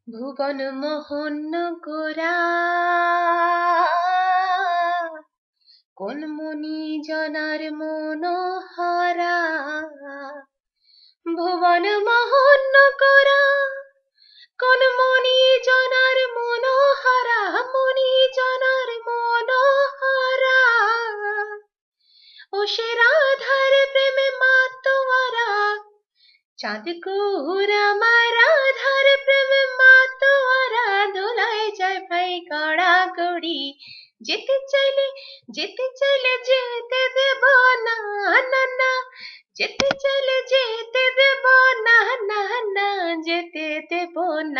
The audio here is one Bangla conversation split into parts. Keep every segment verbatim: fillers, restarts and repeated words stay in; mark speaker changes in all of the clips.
Speaker 1: ভুবন মোহন গোরা কোন মনি জনার মনোহরা ভুবন মোহন গোরা কোন মনি জনার মনোহরা মনি জনার মনোহরা ও সে রাধার প্রেমে মাতোয়ারা চাঁদ কুহুরা মা রাধার প্রেমে মাতোয়ারা দোলায় যায় ভাই গড়াগড়ি যেতে চাইলে যেতে চাইলে যেতে দেব না না না যেতে চাইলে যেতে দেব না না না যেতে দেব না।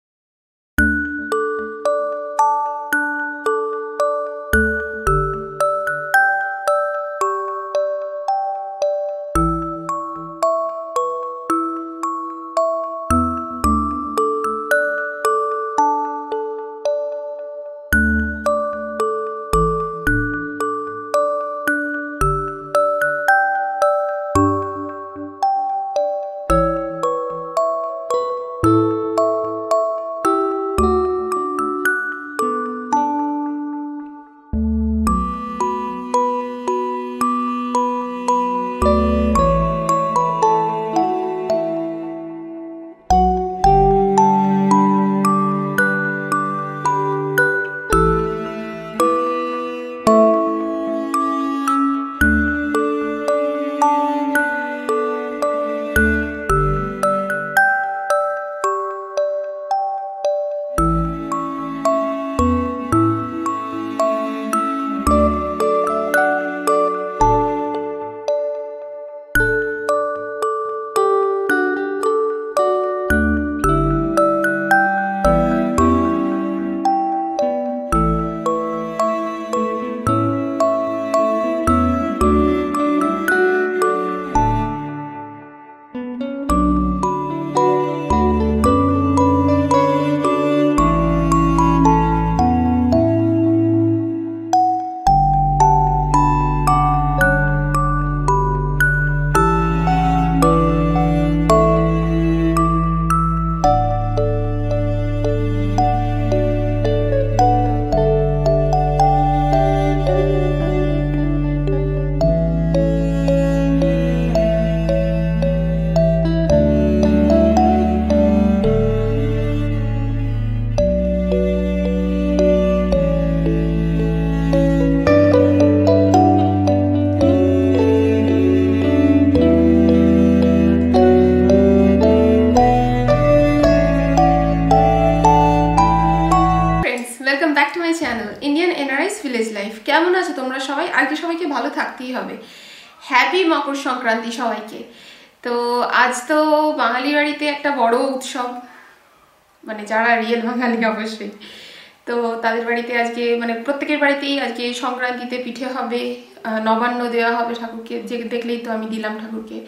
Speaker 1: কেমন আছো তোমরা সবাই? আর কি সবাইকে ভালো থাকতেই হবে। হ্যাপি মকর সংক্রান্তি সবাইকে। তো আজ তো বাঙালি বাড়িতে একটা বড় উৎসব, মানে যারা রিয়েল বাঙালি অবশ্যই, তো তাদের বাড়িতে আজকে মানে প্রত্যেকের বাড়িতেই আজকে সংক্রান্তিতে পিঠে হবে, নবান্ন দেওয়া হবে ঠাকুরকে। যে দেখলেই তো আমি দিলাম ঠাকুরকে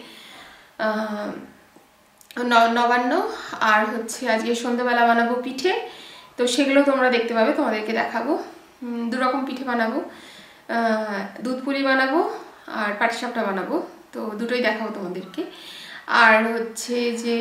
Speaker 1: নবান্ন। আর হচ্ছে আজকে সন্ধ্যাবেলা বানাবো পিঠে, তো সেগুলো তোমরা দেখতে পাবে, তোমাদেরকে দেখাবো। দু রকম পিঠে বানাবো, দুধ পুলি বানাবো আর পাটিসাপটা বানাবো, তো দুটোই দেখাবো তোমাদেরকে। আর হচ্ছে যে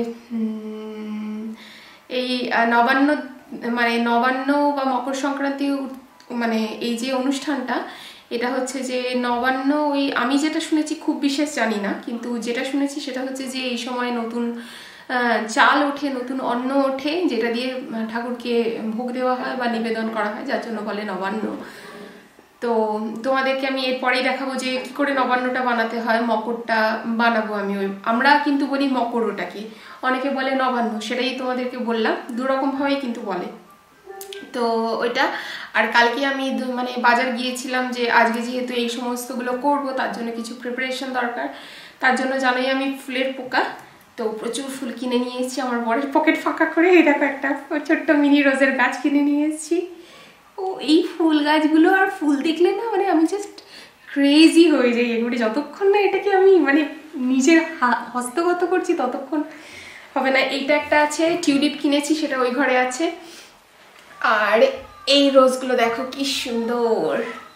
Speaker 1: এই নবান্ন মানে নবান্ন বা মকর সংক্রান্তি মানে এই যে অনুষ্ঠানটা, এটা হচ্ছে যে নবান্ন, ওই আমি যেটা শুনেছি, খুব বিশেষ জানি না, কিন্তু যেটা শুনেছি সেটা হচ্ছে যে এই সময় নতুন চাল ওঠে, নতুন অন্ন ওঠে, যেটা দিয়ে ঠাকুরকে ভোগ দেওয়া হয় বা নিবেদন করা হয়, যার জন্য বলে নবান্ন। তো তোমাদেরকে আমি এরপরেই দেখাবো যে কি করে নবান্নটা বানাতে হয়, মকরটা বানাবো আমি। ওই আমরা কিন্তু বলি মকর, ওটাকে অনেকে বলে নবান্ন, সেটাই তোমাদেরকে বললাম, দুরকমভাবেই কিন্তু বলে। তো ওইটা, আর কালকে আমি মানে বাজার গিয়েছিলাম যে আজকে যেহেতু এই সমস্তগুলো করব, তার জন্য কিছু প্রিপারেশন দরকার। তার জন্য জানোই আমি ফুলের পোকা, তো প্রচুর ফুল কিনে নিয়ে এসেছি। আমার বরের পকেট ফাঁকা করে এই দেখো একটা ছোট্ট মিনি রোজের গাছ কিনে নিয়ে এসেছি। ও এই ফুল গাছগুলো আর ফুল দেখলে না মানে আমি জাস্ট ক্রেজি হয়ে যাই এগুলো। যতক্ষণ না এটাকে আমি মানে নিজের হস্তগত করছি ততক্ষণ হবে না। এইটা একটা আছে, টিউলিপ কিনেছি, সেটা ওই ঘরে আছে। আর এই রোজগুলো দেখো কি সুন্দর,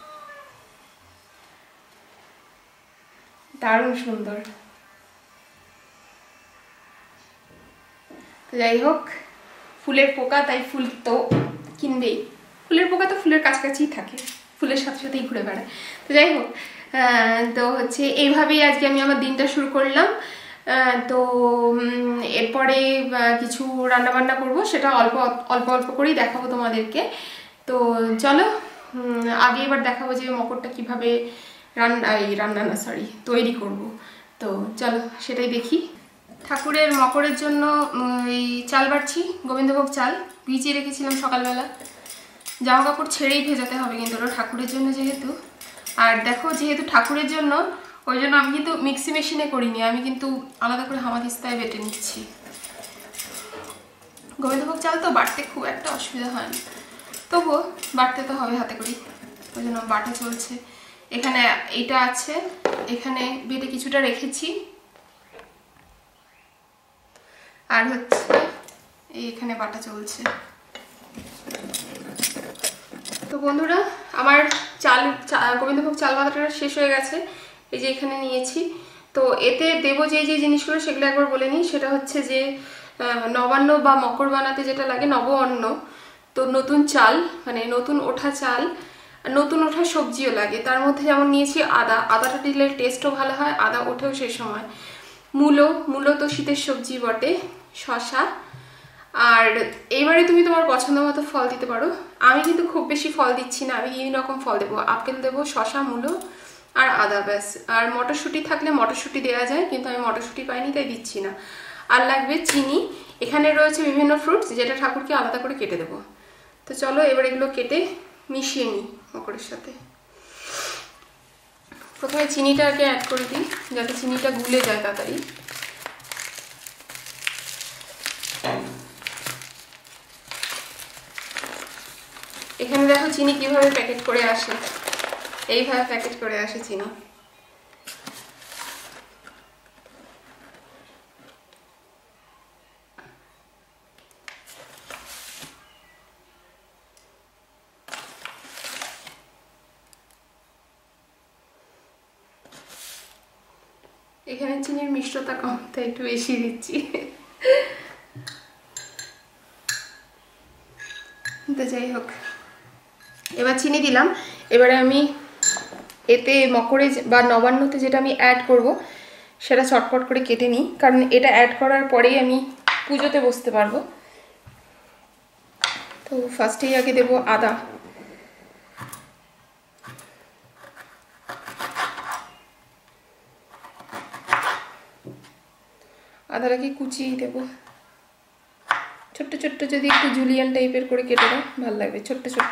Speaker 1: দারুণ সুন্দর। তো যাই হোক, ফুলের পোকা, তাই ফুল তো কিনবেই। ফুলের পোকা তো ফুলের কাছাকাছিই থাকে, ফুলের সাথে সাথেই ঘুরে বেড়ায়। তো যাই হোক, তো হচ্ছে এইভাবেই আজকে আমি আমার দিনটা শুরু করলাম। তো এরপরে কিছু রান্নাবান্না করব, সেটা অল্প অল্প অল্প করেই দেখাবো তোমাদেরকে। তো চলো আগে এবার দেখাবো যে মকরটা কিভাবে রান্না এই রান্না না সরি তৈরি করব। তো চলো সেটাই দেখি। ঠাকুরের মকরের জন্য এই চাল বাড়ছি, গোবিন্দভোগ চাল ভিজিয়ে রেখেছিলাম সকালবেলা। জামা কাপড় ছেড়েই ভেজাতে হবে কিন্তু ওটা ঠাকুরের জন্য যেহেতু। আর দেখো যেহেতু ঠাকুরের জন্য, ওই জন্য আমি কিন্তু মিক্সি মেশিনে করিনি, আমি কিন্তু আলাদা করে হামাদিস্তায় বেটে নিচ্ছি। গোবিন্দভোগ চাল তো বাটতে খুব একটা অসুবিধা হয় না, তবুও বাটতে তো হবে হাতে করি, ওই জন্য বাটা চলছে। এখানে এইটা আছে, এখানে বেটে কিছুটা রেখেছি, আর হচ্ছে এখানে বাটা চলছে। তো বন্ধুরা আমার চাল গোবিন্দভোগ চাল বাটাটা শেষ হয়ে গেছে, এই যে এখানে নিয়েছি। তো এতে দেবো যে যে জিনিসগুলো সেগুলো একবার বলে নিই। সেটা হচ্ছে যে নবান্ন বা মকর বানাতে যেটা লাগে নব অন্ন, তো নতুন চাল মানে নতুন ওঠা চাল, নতুন ওঠা সবজিও লাগে। তার মধ্যে যেমন নিয়েছি আদা, আদাটা দিলে টেস্টও ভালো হয়, আদা ওঠেও সেই সময়। মূলো, মূলো তো শীতের সবজি বটে, শশা। আর এইবারে তুমি তোমার পছন্দ মতো ফল দিতে পারো, আমি কিন্তু খুব বেশি ফল দিচ্ছি না, আমি এই রকম ফল দেবো, আপেল দেবো, শশা, মূলো আর আদা, ব্যাস। আর মটরশুঁটি থাকলে মটরশুঁটি দেওয়া যায়, কিন্তু আমি মটরশুঁটি পাইনি তাই দিচ্ছি না। আর লাগবে চিনি, এখানে রয়েছে বিভিন্ন ফ্রুটস যেটা ঠাকুরকে আলাদা করে কেটে দেবো। তো চলো এবার এগুলো কেটে মিশিয়ে নিই মকরের সাথে। প্রথমে চিনিটাকে অ্যাড করে দিই যাতে চিনিটা গুলে যায় তাড়াতাড়ি। এখানে দেখো চিনি কিভাবে প্যাকেট করে আসে, এইভাবে প্যাকেট করে আসে চিনি। এখানে চিনির মিষ্টতা কম তাই একটু বেশি দিচ্ছি। তো যাই হোক, এবার চিনি দিলাম। এবারে আমি এতে মকরে বা নবান্নতে যেটা আমি অ্যাড করব সেটা চটপট করে কেটে নিই, কারণ এটা অ্যাড করার পরেই আমি পুজোতে বসতে পারবো। তো ফার্স্টেই আগে দেবো আদা, আদাটাকে কুচিয়ে দেবো ছোট্ট ছোট্ট, যদি একটু জুলিয়ান টাইপের করে কেটে দাও ভালো লাগবে, ছোট্ট ছোট্ট।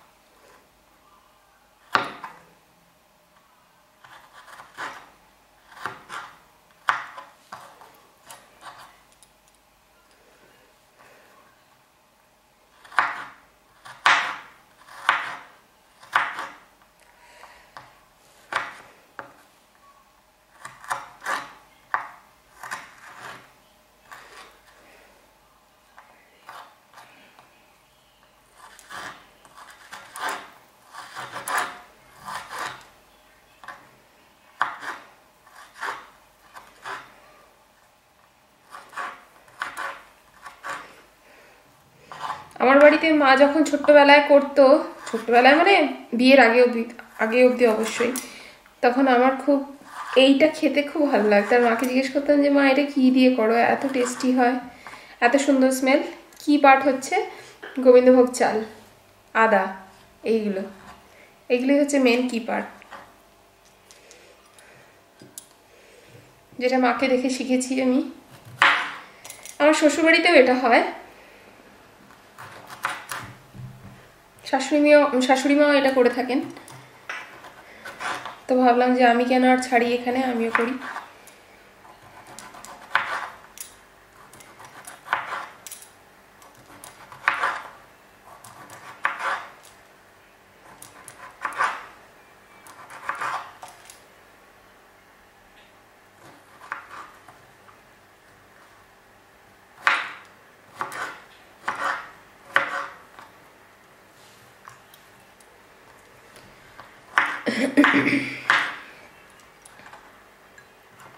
Speaker 1: আমার বাড়িতে মা যখন ছোট্টবেলায় করতো, ছোট্টবেলায় মানে বিয়ের আগে অবধি আগে অবধি অবশ্যই, তখন আমার খুব এইটা খেতে খুব ভালো লাগতো। আর মাকে জিজ্ঞেস করতাম যে মা এটা কী দিয়ে করো, এত টেস্টি হয়, এত সুন্দর স্মেল। কি পার্ট হচ্ছে গোবিন্দভোগ চাল, আদা, এইগুলো এইগুলোই হচ্ছে মেন কি পার্ট, যেটা মাকে দেখে শিখেছি আমি। আমার শ্বশুরবাড়িতেও এটা হয়, শাশুড়ি মেয়েও শাশুড়ি মাও এটা করে থাকেন। তো ভাবলাম যে আমি কেন আর ছাড়ি, এখানে আমিও করি।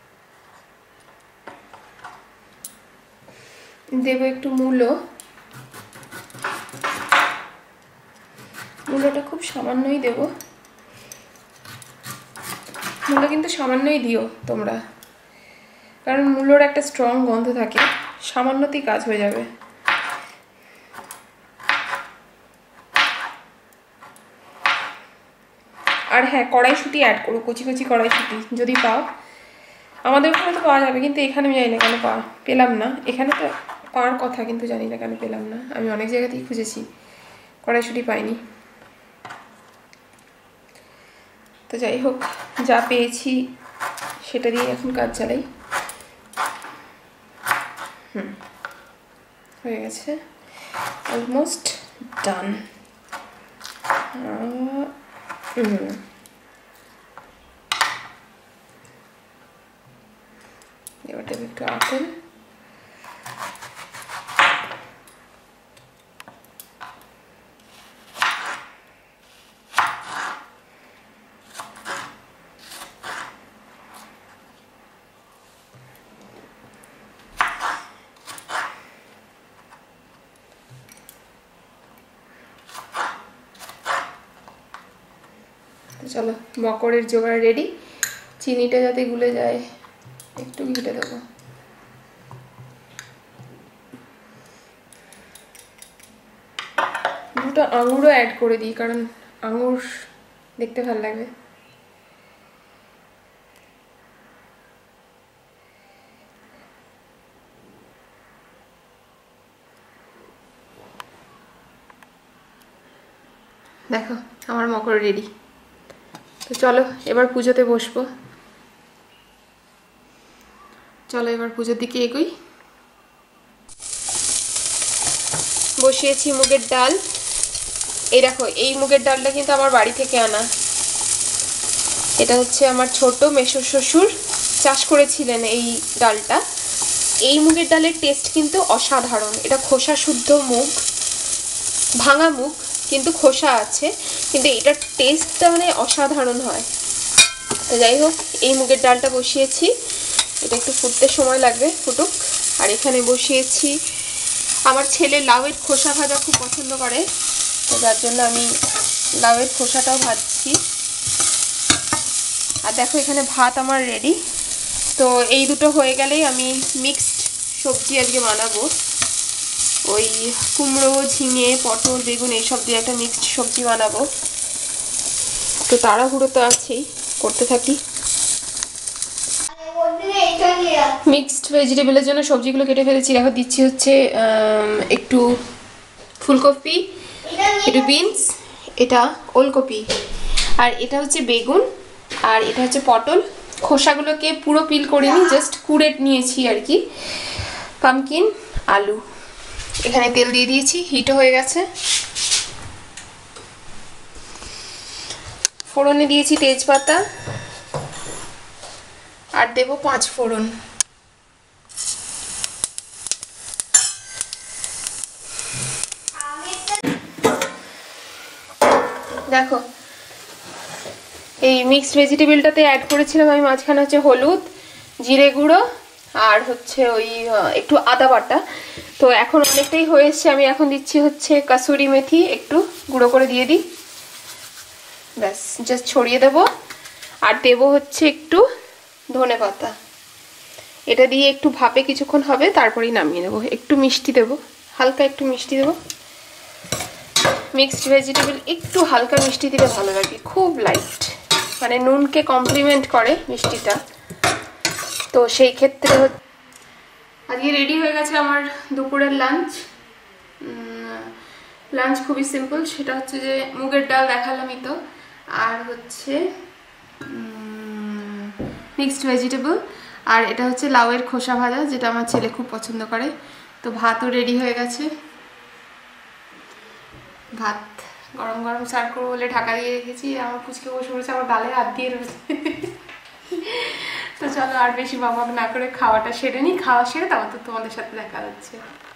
Speaker 1: দেবো একটু মূলো, মূলোটা খুব সামান্যই দেব, মূলো কিন্তু সামান্যই দিও তোমরা, কারণ মূলোর একটা স্ট্রং গন্ধ থাকে, সামান্যতেই কাজ হয়ে যাবে। আর হ্যাঁ, কড়াইশুঁটি অ্যাড করো, কচি কচি কড়াইশুঁটি যদি পাও। আমাদের ওখানে তো পাওয়া যাবে, কিন্তু এখানে আমি জানি না কেন পা পেলাম না। এখানে তো পাওয়ার কথা, কিন্তু জানি না কেন পেলাম না। আমি অনেক জায়গাতেই খুঁজেছি, কড়াইশুঁটি পাইনি। তো যাই হোক, যা পেয়েছি সেটা দিয়ে এখন কাজ চালাই। হুম, হয়ে গেছে, অলমোস্ট ডান। হুম, এবার দেবো একটু আপেল। চলো, মকরের জোগাড় রেডি। চিনিটা যাতে গুলে যায় একটু ঘিটে দেবো। দুটো আঙুরও অ্যাড করে দিই, কারণ আঙুর দেখতে ভালো লাগবে। দেখো আমার মকর রেডি। তো চলো এবার পুজোতে বসবো। চলো এবার পুজোর দিকে এগোই। বসিয়েছি মুগের ডাল। এই দেখো, এই মুগের ডালটা কিন্তু আমার বাড়ি থেকে আনা। এটা হচ্ছে আমার ছোট মেসো শ্বশুর চাষ করেছিলেন এই ডালটা। এই মুগের ডালের টেস্ট কিন্তু অসাধারণ। এটা খোসা শুদ্ধ মুগ, ভাঙা মুগ কিন্তু খোসা আছে, কিন্তু এটার টেস্টটা মানে অসাধারণ হয়। তো যাই হোক, এই মুগের ডালটা বসিয়েছি, এটা একটু ফুটতে সময় লাগবে, ফুটুক। আর এখানে বসিয়েছি, আমার ছেলে লাউয়ের খোসা ভাজা খুব পছন্দ করে, তো যার জন্য আমি লাউয়ের খোসাটাও ভাজছি। আর দেখো এখানে ভাত আমার রেডি। তো এই দুটো হয়ে গেলেই আমি মিক্সড সবজি আজকে বানাবো। ওই কুমড়ো, ঝিঙে, পটল, বেগুন এইসব দিয়ে একটা মিক্সড সবজি বানাবো। তো তাড়াহুড়ো তো আছেই, করতে থাকি। মিক্সড ভেজিটেবলের জন্য সবজিগুলো কেটে ফেলেছি। দেখো দিচ্ছি হচ্ছে একটু ফুলকপি, একটু বিনস, এটা ওলকপি, আর এটা হচ্ছে বেগুন, আর এটা হচ্ছে পটল। খোসাগুলোকে পুরো পিল করিনি, জাস্ট কুড়ে নিয়েছি আর কি। পামকিন, আলু। এখানে তেল দিয়ে দিয়েছি, হিটও হয়ে গেছে। ফোড়নে দিয়েছি তেজপাতা, আর দেবো পাঁচ ফোড়ন। দেখো এই মিক্সড ভেজিটেবলটাতে অ্যাড করেছিলাম আমি মাঝখানে হচ্ছে হলুদ, জিরে গুঁড়ো, আর হচ্ছে ওই একটু আদা বাটা। তো এখন অনেকটাই হয়ে এসছে, আমি এখন দিচ্ছি হচ্ছে কাসুরি মেথি, একটু গুঁড়ো করে দিয়ে দিই, ব্যাস জাস্ট ছড়িয়ে দেবো। আর দেবো হচ্ছে একটু ধনে পাতা। এটা দিয়ে একটু ভাপে কিছুক্ষণ হবে, তারপরেই নামিয়ে নেবো। একটু মিষ্টি দেবো, হালকা একটু মিষ্টি দেবো। মিক্সড ভেজিটেবল একটু হালকা মিষ্টি দিলে ভালো লাগে, খুব লাইট, মানে নুনকে কমপ্লিমেন্ট করে মিষ্টিটা। তো সেই ক্ষেত্রে আজকে রেডি হয়ে গেছে আমার দুপুরের লাঞ্চ। লাঞ্চ খুবই সিম্পল, সেটা হচ্ছে যে মুগের ডাল দেখালামই তো, আর হচ্ছে মিক্সড ভেজিটেবল, আর এটা হচ্ছে লাউয়ের খোসা ভাজা, যেটা আমার ছেলে খুব পছন্দ করে। তো ভাতও রেডি হয়ে গেছে। ভাত গরম গরম সার্ভ করবো বলে ঢাকা দিয়ে রেখেছি। আমার পুচকে বসে পড়েছে, আমার গালে হাত দিয়ে রয়েছে। তো চলো আর বেশি বাবাক না করে খাওয়াটা সেরে নিই। খাওয়া সেরে তারপর তো তোমাদের সাথে দেখা যাচ্ছে।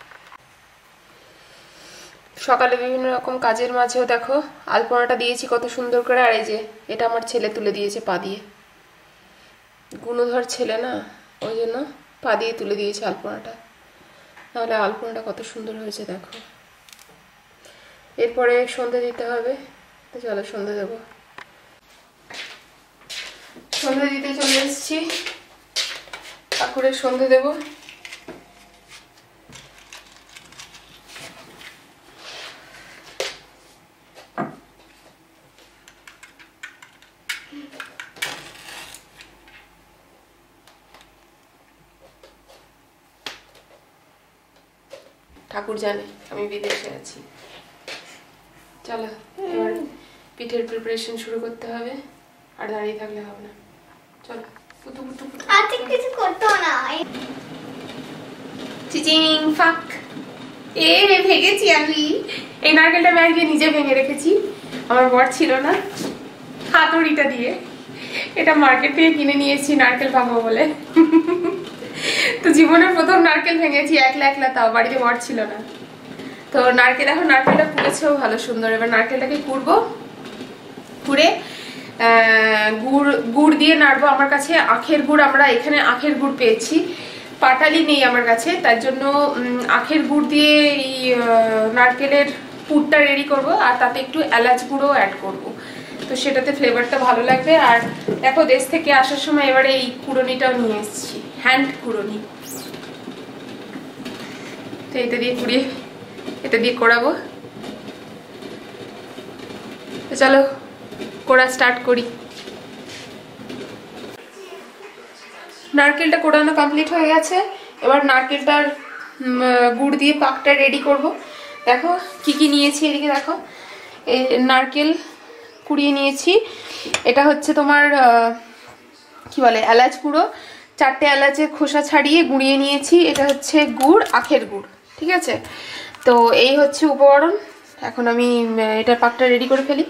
Speaker 1: সকালে বিভিন্ন রকম কাজের মাঝেও দেখো আলপনাটা দিয়েছি কত সুন্দর করে। আর এই যে এটা আমার ছেলে তুলে দিয়েছে পা দিয়ে, গুণধর ছেলে না, ওই জন্য পা দিয়ে তুলে দিয়েছে আলপনাটা। নাহলে আলপনাটা কত সুন্দর হয়েছে দেখো। এরপরে সন্ধে দিতে হবে, তো চলো সন্ধ্যা দেবো। সন্ধ্যা দিতে চলে এসেছি, ঠাকুরের সন্ধ্যা দেব। ঠাকুর জানে আমি বিদেশে আছি। চলো এবার পিঠের প্রিপারেশন শুরু করতে হবে, আর দাঁড়িয়ে থাকলে হবে না। চলো পুতু পুতু পুতু
Speaker 2: আজকে কিছু করতে না।
Speaker 1: চিচিং ফাক এ ভেঙেছি আমি। এই নারকেলটা আমি আগে নিজে ভেঙে রেখেছি, আমার বর ছিল না, হাতুড়িটা দিয়ে। এটা মার্কেট থেকে কিনে নিয়েছি নারকেল ভাঙবো বলে। তো জীবনের প্রথম নারকেল ভেঙেছি একলা একলা, তাও বাড়িতে বর ছিল না। তো নারকেল এখন নারকেলটা কুড়েছেও ভালো সুন্দর। এবার নারকেলটাকে কুড়বো, কুড়ে গুড় গুড় দিয়ে নাড়বো। আমার কাছে আখের গুড়, আমরা এখানে আখের গুড় পেয়েছি, পাটালি নেই আমার কাছে, তার জন্য আখের গুড় দিয়ে এই নারকেলের পুরটা রেডি করব, আর তাতে একটু এলাচ গুঁড়ো অ্যাড করব। তো সেটাতে ফ্লেভারটা ভালো লাগবে। আর দেখো দেশ থেকে আসার সময় এবারে এই কুড়োনিটাও নিয়ে এসেছি, হ্যান্ড কুড়োনি। তো এটা দিয়ে কুড়িয়ে এটা দিয়ে কোড়াবো। তো চলো কোড়া স্টার্ট করি। নারকেলটা কোড়ানো কমপ্লিট হয়ে গেছে, এবার নারকেলটার গুড় দিয়ে পাকটা রেডি করব। দেখো কি কি নিয়েছি, এদিকে দেখো। এই নারকেল কুড়িয়ে নিয়েছি, এটা হচ্ছে তোমার কি বলে এলাচ গুঁড়ো, চারটে এলাচের খোসা ছাড়িয়ে গুঁড়িয়ে নিয়েছি। এটা হচ্ছে গুড়, আখের গুড়, ঠিক আছে। তো এই হচ্ছে উপকরণ। এখন আমি এটার পাকটা রেডি করে ফেলি।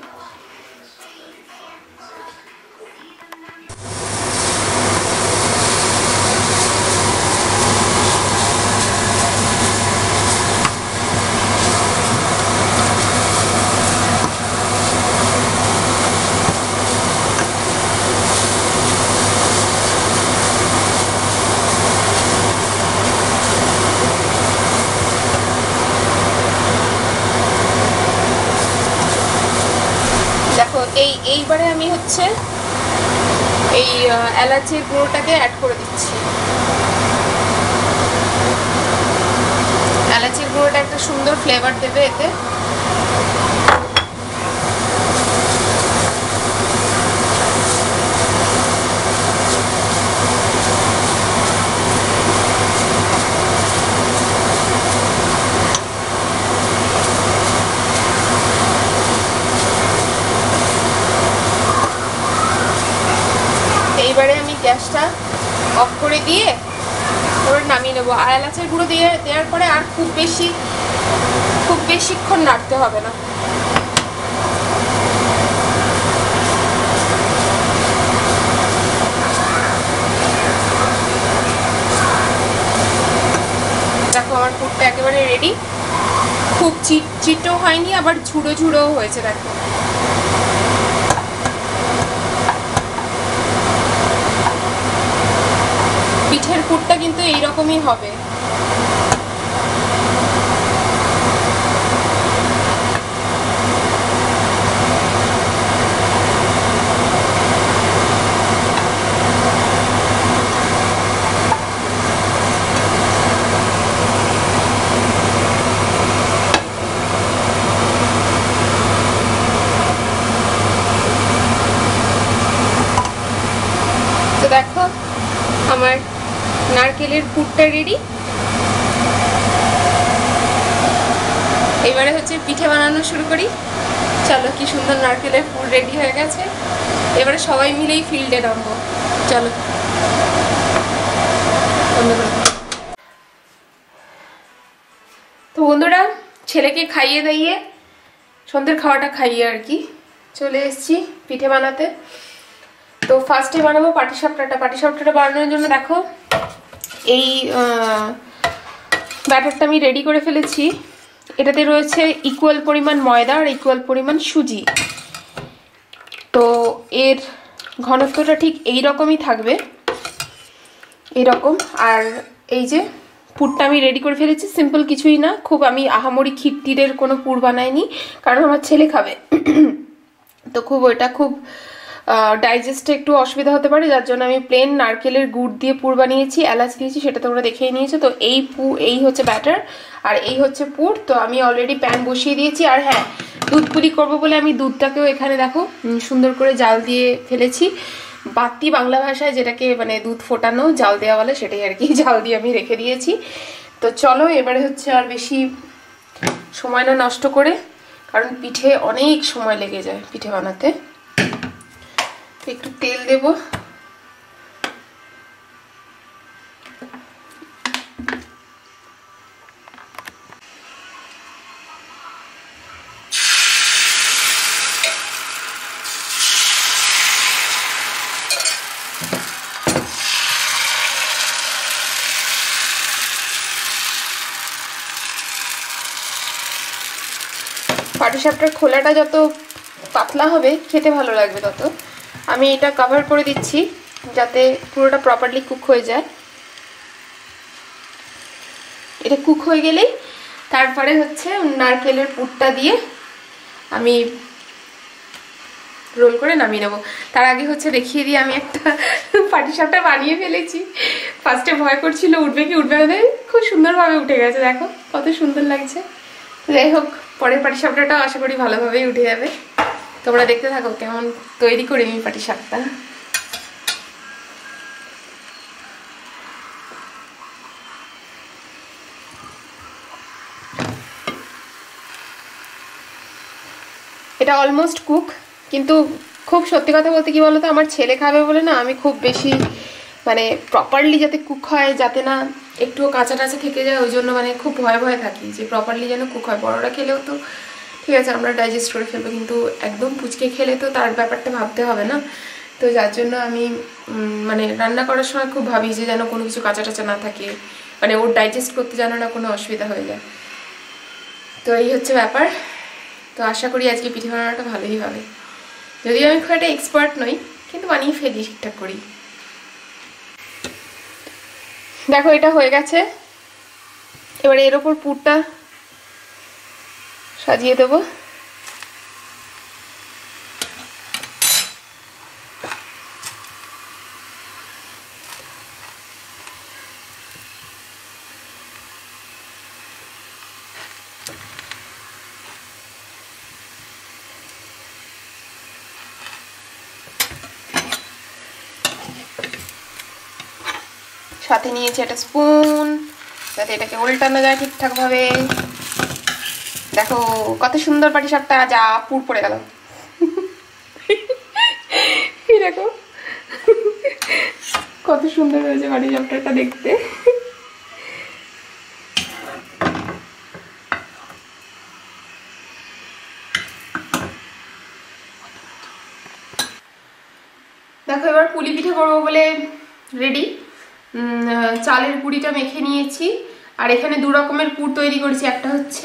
Speaker 1: এই এইবারে আমি হচ্ছে এই এলাচের গুঁড়োটাকে অ্যাড করে দিচ্ছি। এলাচের গুঁড়োটা একটা সুন্দর ফ্লেভার দেবে এতে। এইবারে আমি গ্যাসটা অফ করে দিয়ে ওর নামিয়ে নেবো। আর এলাচের গুঁড়ো দিয়ে দেওয়ার পরে আর খুব বেশি খুব বেশিক্ষণ নাড়তে হবে না। দেখো আমার পুরটা একেবারে রেডি, খুব চিট চিটও হয়নি, আবার ঝুড়ো ঝুড়োও হয়েছে। দেখো পিঠের পুরটা কিন্তু এইরকমই হবে। তো দেখো আমার নারকেলের পুরটা রেডি। এবারে হচ্ছে পিঠে বানানো শুরু করি। চলো কি সুন্দর নারকেলের পুর রেডি হয়ে গেছে, এবারে সবাই মিলেই ফিল্ডে নামবো। চলো তো বন্ধুরা, ছেলেকে খাইয়ে দাইয়ে সন্ধ্যের খাওয়াটা খাইয়ে আর কি চলে এসেছি পিঠে বানাতে। তো ফার্স্টে বানাবো পাটিসাপটাটা। পাটিসাপটাটা বানানোর জন্য দেখো এই ব্যাটারটা আমি রেডি করে ফেলেছি। এটাতে রয়েছে ইকুয়াল পরিমাণ ময়দা আর ইকুয়াল পরিমাণ সুজি। তো এর ঘনত্বটা ঠিক এই রকমই থাকবে, এইরকম। আর এই যে পুরটা আমি রেডি করে ফেলেছি, সিম্পল কিছুই না, খুব আমি আহামরি ক্ষীরটিরের কোনো পুর বানাইনি, কারণ আমার ছেলে খাবে। তো খুব ওইটা খুব ডাইজেস্টে একটু অসুবিধা হতে পারে, যার জন্য আমি প্লেন নারকেলের গুড় দিয়ে পুর বানিয়েছি, এলাচ দিয়েছি, সেটা তোমরা দেখেই নিয়েছো। তো এই পু এই হচ্ছে ব্যাটার আর এই হচ্ছে পুর। তো আমি অলরেডি প্যান বসিয়ে দিয়েছি। আর হ্যাঁ, দুধ পুলি করবো বলে আমি দুধটাকেও এখানে দেখো সুন্দর করে জাল দিয়ে ফেলেছি। বাতি বাংলা ভাষায় যেটাকে মানে দুধ ফোটানো জাল দেওয়া বলে, সেটাই আর কি, জাল দিয়ে আমি রেখে দিয়েছি। তো চলো এবারে হচ্ছে আর বেশি সময় না নষ্ট করে, কারণ পিঠে অনেক সময় লেগে যায় পিঠে বানাতে। একটু তেল দেব। পাটিসাপটার খোলাটা যত পাতলা হবে খেতে ভালো লাগবে তত। আমি এটা কভার করে দিচ্ছি যাতে পুরোটা প্রপারলি কুক হয়ে যায়। এটা কুক হয়ে গেলেই তারপরে হচ্ছে নারকেলের পুরটা দিয়ে আমি রোল করে নামিয়ে নেবো। তার আগে হচ্ছে দেখিয়ে দিই আমি একটা পাটিসাপটা বানিয়ে ফেলেছি। ফার্স্টে ভয় করছিল উঠবে কি উঠবে না, খুব সুন্দরভাবে উঠে গেছে, দেখো কত সুন্দর লাগছে। যাই হোক, পরের পাটিসাপটাটাও আশা করি ভালোভাবেই উঠে যাবে। তোমরা দেখতে থাকো কেমন তৈরি করি আমি পাটিসাপটা। এটা অলমোস্ট কুক, কিন্তু খুব সত্যি কথা বলতে কি বলতো, আমার ছেলে খাবে বলে না আমি খুব বেশি মানে প্রপারলি যাতে কুক হয়, যাতে না একটুও কাঁচা টাচা থেকে যায়, ওই জন্য মানে খুব ভয়ে ভয়ে থাকি যে প্রপারলি যেন কুক হয়। বড়রা খেলেও তো ঠিক আছে আমরা ডাইজেস্ট করে ফেলবো, কিন্তু একদম পুচকে খেলে তো তার ব্যাপারটা ভাবতে হবে না। তো যার জন্য আমি মানে রান্না করার সময় খুব ভাবি যে যেন কোনো কিছু কাঁচা টাচা না থাকে, মানে ওর ডাইজেস্ট করতে যেন না কোনো অসুবিধা হয়ে যায়। তো এই হচ্ছে ব্যাপার। তো আশা করি আজকে পিঠে বানানোটা ভালোই হবে, যদিও আমি খুব একটা এক্সপার্ট নই, কিন্তু বানিয়ে ফেলি ঠিকঠাক করি। দেখো এটা হয়ে গেছে, এবারে এর ওপর পুরটা সাজিয়ে দেবো। সাথে নিয়েছি একটা স্পুন যাতে এটাকে উল্টানো যায় ঠিকঠাক ভাবে। দেখো কত সুন্দর পাটিসাপটা, যা পুর পড়ে গেল। দেখো কত সুন্দর হয়েছে পাটিসাপটাটা দেখতে। দেখো এবার পুলি পিঠে করবো বলে রেডি। চালের গুঁড়িটা মেখে নিয়েছি, আর এখানে দু রকমের পুর তৈরি করেছি। একটা হচ্ছে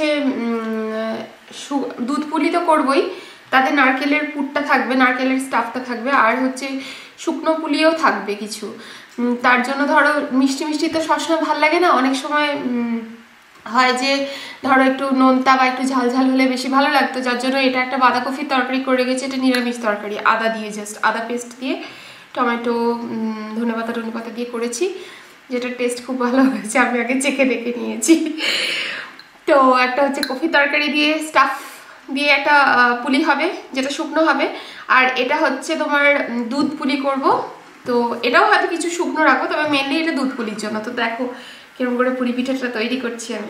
Speaker 1: দুধ পুলি তো করবোই, তাতে নারকেলের পুরটা থাকবে, নারকেলের স্টাফটা থাকবে, আর হচ্ছে শুকনো পুলিও থাকবে কিছু। তার জন্য ধরো মিষ্টি মিষ্টি তো সবসময় ভালো লাগে না, অনেক সময় হয় যে ধরো একটু নোনতা বা একটু ঝাল ঝাল হলে বেশি ভালো লাগতো, যার জন্য এটা একটা বাঁধাকপির তরকারি করে রেখেছি। এটা নিরামিষ তরকারি, আদা দিয়ে, জাস্ট আদা পেস্ট দিয়ে, টমেটো, ধনেপাতা টনেপাতা দিয়ে করেছি, যেটা টেস্ট খুব ভালো হয়েছে, আমি আগে চেখে দেখে নিয়েছি। তো একটা হচ্ছে কফি তরকারি দিয়ে স্টাফ দিয়ে একটা পুলি হবে যেটা শুকনো হবে, আর এটা হচ্ছে তোমার দুধ পুলি করব। তো এটাও হয়তো কিছু শুকনো রাখবো, তবে মেনলি এটা দুধ পুলির জন্য। তো দেখো কেমন করে পুলি পিঠাটা তৈরি করছি আমি।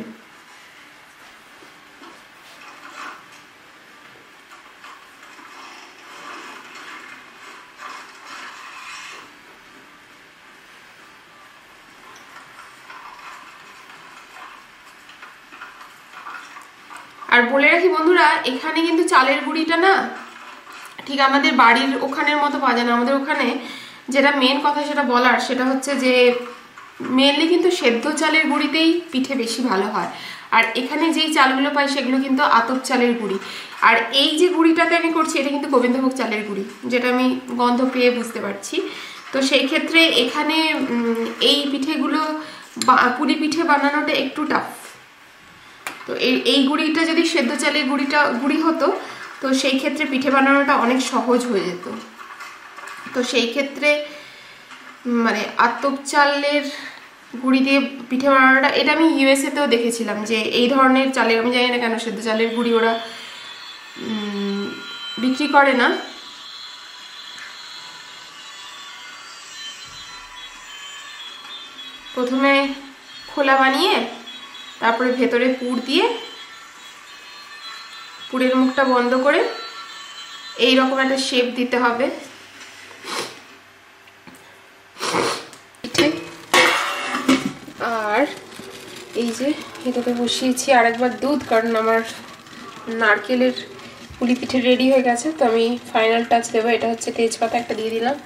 Speaker 1: আর বলে রাখি বন্ধুরা, এখানে কিন্তু চালের গুঁড়িটা না ঠিক আমাদের বাড়ির ওখানের মতো পাওয়া যায় না। আমাদের ওখানে যেটা মেন কথা সেটা বলার, সেটা হচ্ছে যে মেনলি কিন্তু সেদ্ধ চালের গুঁড়িতেই পিঠে বেশি ভালো হয়, আর এখানে যেই চালগুলো পাই সেগুলো কিন্তু আতপ চালের গুঁড়ি। আর এই যে গুঁড়িটাতে আমি করছি এটা কিন্তু গোবিন্দভোগ চালের গুঁড়ি, যেটা আমি গন্ধ পেয়ে বুঝতে পারছি। তো সেই ক্ষেত্রে এখানে এই পিঠেগুলো পুলি পিঠে বানানোটা একটু টাফ। তো এই এই গুঁড়িটা যদি সেদ্ধ চালের গুঁড়িটা গুঁড়ি হতো তো সেই ক্ষেত্রে পিঠে বানানোটা অনেক সহজ হয়ে যেত। তো সেই ক্ষেত্রে মানে আতপ চালের গুঁড়ি দিয়ে পিঠে বানানোটা, এটা আমি ইউএসএতেও দেখেছিলাম যে এই ধরনের চালের, আমি জানি না কেন সেদ্ধ চালের গুঁড়ি ওরা বিক্রি করে না। প্রথমে খোলা বানিয়ে তারপরে ভেতরে পুর দিয়ে পুরের মুখটা বন্ধ করে এই রকম একটা শেপ দিতে হবে। আর এই যে এটাতে বসিয়েছি আরেকবার দুধ, কারণ আমার নারকেলের পুলি পিঠে রেডি হয়ে গেছে। তো আমি ফাইনাল টাচ দেবো, এটা হচ্ছে তেজপাতা একটা দিয়ে দিলাম,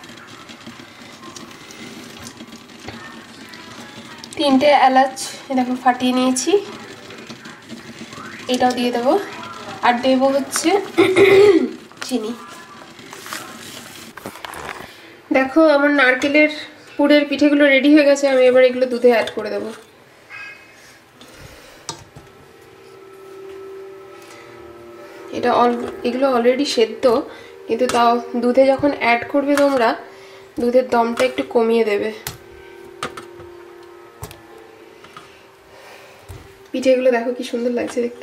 Speaker 1: তিনটে এলাচ দেখো ফাটিয়ে নিয়েছি, এটাও দিয়ে দেবো। আর দেবো হচ্ছে চিনি। দেখো আমার নারকেলের পুরের পিঠেগুলো রেডি হয়ে গেছে, আমি এবার এগুলো দুধে অ্যাড করে দেবো। এটা অল এগুলো অলরেডি সেদ্ধ, কিন্তু তাও দুধে যখন অ্যাড করবে তোমরা দুধের দমটা একটু কমিয়ে দেবে। পিঠেগুলো দেখো কি সুন্দর লাগছে দেখতে।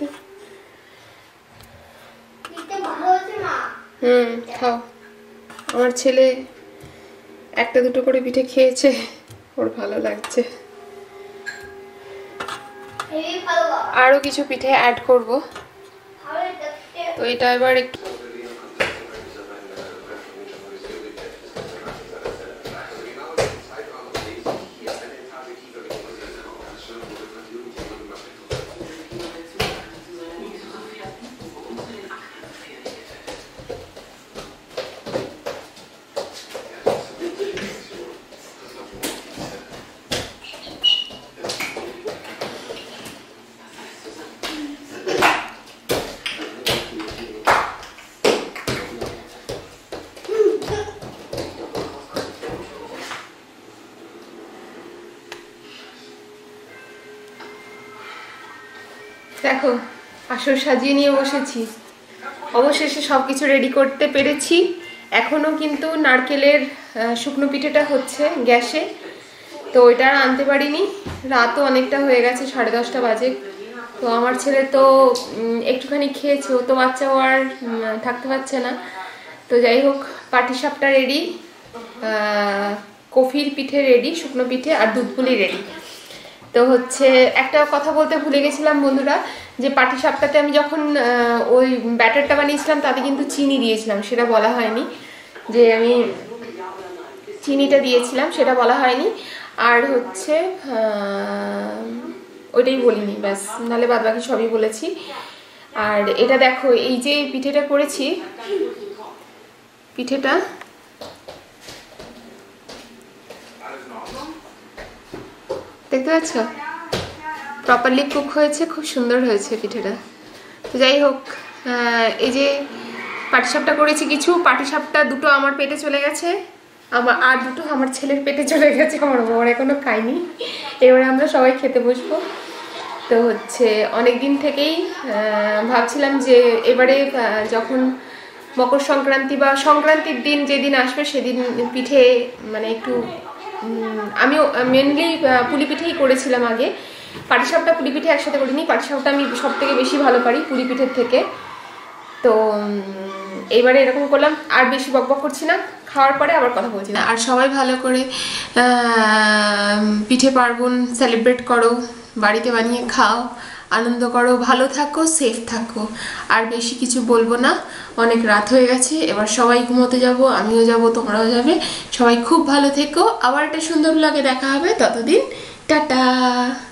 Speaker 1: হুম, খাও। আমার ছেলে একটা দুটো করে পিঠে খেয়েছে, ওর ভালো লাগছে। আরো কিছু পিঠে অ্যাড করব। তো এটা এবার একটু দেখো আসর সাজিয়ে নিয়ে বসেছি। অবশেষে সব কিছু রেডি করতে পেরেছি। এখনও কিন্তু নারকেলের শুকনো পিঠেটা হচ্ছে গ্যাসে, তো ওইটা আর আনতে পারিনি। রাতও অনেকটা হয়ে গেছে, সাড়ে দশটা বাজে। তো আমার ছেলে তো একটুখানি খেয়েছে, ও তো বাচ্চাও আর থাকতে পারছে না। তো যাই হোক, পাটিসাপটা রেডি, কফির পিঠে রেডি, শুকনো পিঠে আর দুধ পুলি রেডি। তো হচ্ছে একটা কথা বলতে ভুলে গেছিলাম বন্ধুরা, যে পাটিসাপটাতে আমি যখন ওই ব্যাটারটা বানিয়েছিলাম তাতে কিন্তু চিনি দিয়েছিলাম, সেটা বলা হয়নি। যে আমি চিনিটা দিয়েছিলাম সেটা বলা হয়নি। আর হচ্ছে ওইটাই বলিনি, ব্যাস, নাহলে বাদ বাকি সবই বলেছি। আর এটা দেখো, এই যে পিঠেটা করেছি, পিঠেটা দেখতে পাচ্ছ প্রপারলি কুক হয়েছে, খুব সুন্দর হয়েছে পিঠেটা। তো যাই হোক, এই যে পাটিসাপটা করেছি কিছু, পাটিসাপটা দুটো আমার পেটে চলে গেছে, আমার আর দুটো আমার ছেলের পেটে চলে গেছে, আমার বর এখনো খাইনি। এবারে আমরা সবাই খেতে বসবো। তো হচ্ছে অনেক দিন থেকেই ভাবছিলাম যে এবারে যখন মকর সংক্রান্তি বা সংক্রান্তির দিন যেদিন আসবে সেদিন পিঠে মানে একটু, আমিও মেনলি পুলি পিঠেই করেছিলাম আগে, পাটিসাপটা পুলি পিঠে একসাথে করিনি। পাটিসাপটা আমি সব থেকে বেশি ভালো পারি পুলি পিঠের থেকে। তো এইবারে এরকম করলাম। আর বেশি বকবক করছি না, খাওয়ার পরে আবার কথা বলছি না। আর সবাই ভালো করে পিঠে পার্বণ সেলিব্রেট করো, বাড়িতে বানিয়ে খাও, আনন্দ করো, ভালো থাকো, সেফ থাকো। আর বেশি কিছু বলবো না, অনেক রাত হয়ে গেছে, এবার সবাই ঘুমোতে যাব, আমিও যাব, তোমরাও যাবে। সবাই খুব ভালো থেকো, আবার একটা সুন্দর ব্লগে দেখা হবে, ততদিন টাটা।